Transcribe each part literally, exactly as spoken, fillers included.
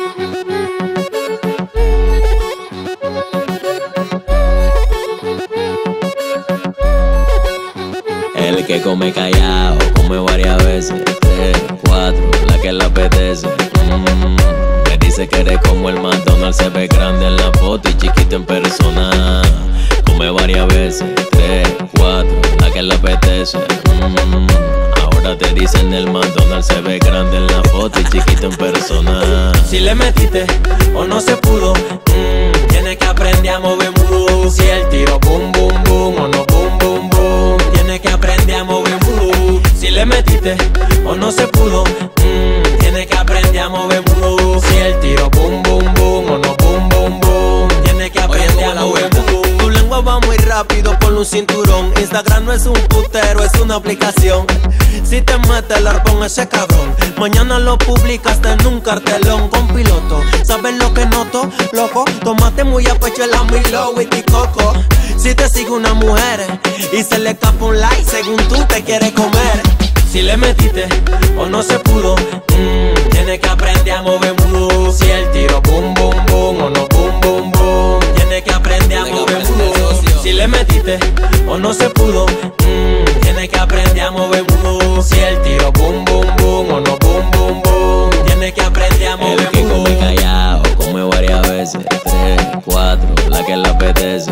El que come callado, come varias veces. Tres, cuatro, la que le apetece. mm. Me dice que eres como el McDonald's, se ve grande en la foto y chiquito en persona. Come varias veces. Tres, cuatro, la que le apetece. mm. Ahora te dicen el McDonald's, se ve grande en la foto y chiquito en persona. Si le metiste o no se pudo, mm, tienes que aprender a mover mudo. Si el tiro boom boom boom o no boom boom boom, tienes que aprender a mover mudo. Si le metiste o no se pudo, mm, tienes que aprender a mover mudo. Si el tiro boom boom boom o no boom boom boom, tienes que aprender a mover mudo. Tu lengua va muy rápido, ponle un cinturón. Instagram no es un putero, es una aplicación. Si te mete el arpón ese cabrón, mañana lo publicaste en un cartelón con piloto. ¿Sabes lo que noto, loco? Tómate muy a pecho el amilo, y coco. Si te sigue una mujer y se le escapa un like, según tú te quieres comer. Si le metiste o no se pudo, mmm, tienes que aprender a mover mudo. Si el tiro boom boom boom o no boom boom boom, tienes que aprender a mover mudo. Si le metiste o no se pudo, mmm, tienes que aprender a mover mudo. Si el tiro boom boom boom o no boom boom boom, tienes que aprender a mover mudo. El que come callado, come varias veces. Tres, cuatro, la que le apetece.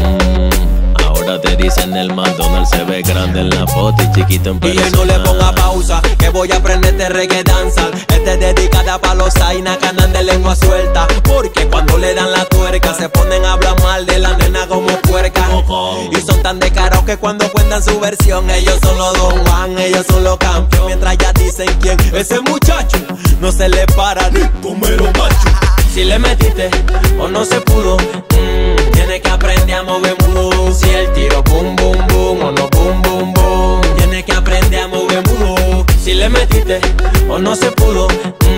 mm. Ahora te dicen el McDonald's, se ve grande en la foto y chiquito en persona. Y no le ponga pausa, que voy a aprenderte reggae danza. Esta es dedicada pa' los Zaina que andan de lengua suelta, porque cuando le dan la tuerca se ponen a hablar mal de la nena como puerca. Y son tan descarados que cuando cuentan su versión, ellos son los Don Juan, ellos son los campeones. Mientras ya dicen quién, ese muchacho no se le para ni comer los machos. Si le metiste o no se pudo, mmm, tienes que aprender a mover mudo. Si el tiro boom boom boom o no boom boom boom, tienes que aprender a mover mudo. Si le metiste o no se pudo, mmm,